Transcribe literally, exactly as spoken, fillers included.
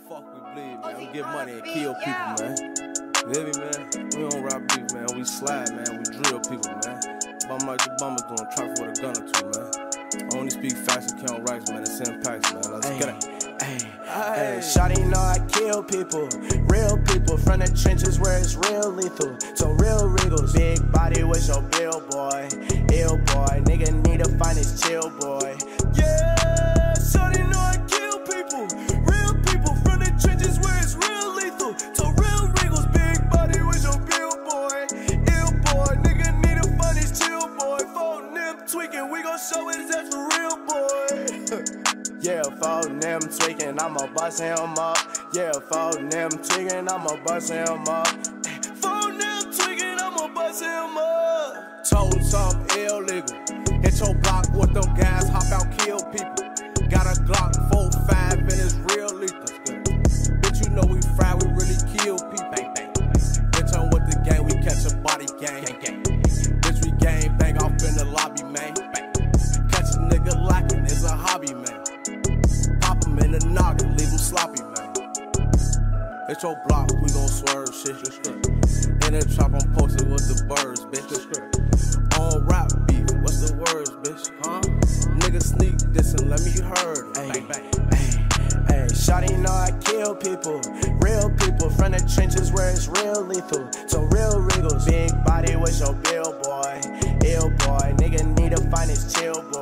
fuck we bleed, man. We get money and kill people, man. You hear me, man? We don't rob beef, man. We slide, man. We drill people, man. Bum like the bummers doing traffic with a gun or two, man. I only speak fast and count rights, man. It's in packs, man. Let's Ay, get it. Hey, hey, shawty know I kill people, real people from the trenches where it's real lethal. So real Regals, big body with your bill, boy, ill boy. Nigga need to find his chill, boy. Yeah, shawty know I kill people, real people from the trenches where it's real lethal. So real Regals, big body with your bill, boy, ill boy. Nigga need to find his chill, boy. Phone them tweaking, we gon' show his ass for real, boy. Yeah, phone them tweaking, I'ma bust him up. Yeah, phone them tweaking, I'ma bust him up. Phone them tweaking, I'ma bust him up. Told something illegal. Hit your block with them guys, hop out, kill people. Got a Glock four five and it's real lethal. Bitch, you know we fry, we really kill people. Bang, bang. Bitch, I'm with the gang, we catch a body gang. Gang, gang. Bitch, we gang bang off in the lobby, man. Bang. Catch a nigga lacking, it's a hobby, man. In the noggin, leave him sloppy, man. It's your block, we gon' swerve shit. In the trap, I'm posted with the birds, bitch. On rap beef, what's the words, bitch? Huh? Nigga sneak this and let me heard. Ay, ay, ay, shawty know I kill people, real people from the trenches where it's real lethal. So real Regals, big body with your bill, boy, ill boy. Nigga need to find his chill, boy.